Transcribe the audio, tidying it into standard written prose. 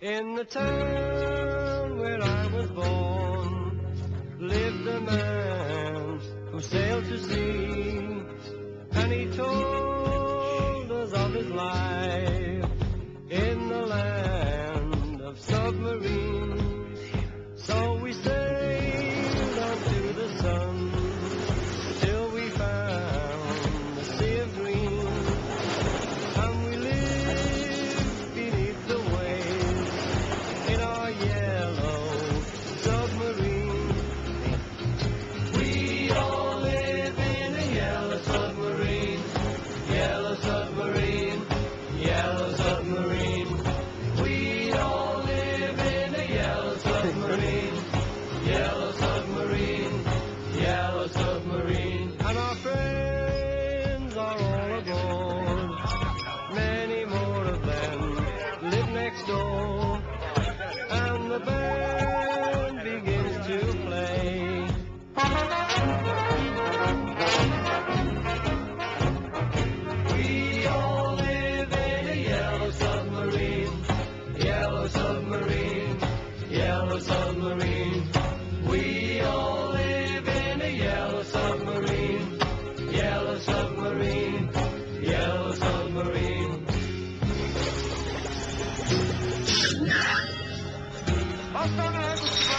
In the town where I was born lived a man who sailed to sea, and he told us of his life in the land of submarines. So we sailed on to the sun till we found the sea of green, and we lived beneath the waves in our yellow submarine. We all live in a yellow submarine, yellow submarine, yellow submarine. We all live in a yellow submarine, yellow submarine, yellow submarine. And our friends are all aboard, many more of them live next door, and the band begins to play. We all live in a yellow submarine, yellow submarine, yellow submarine. We all live in a yellow submarine, yellow submarine, yellow submarine. Hasta luego.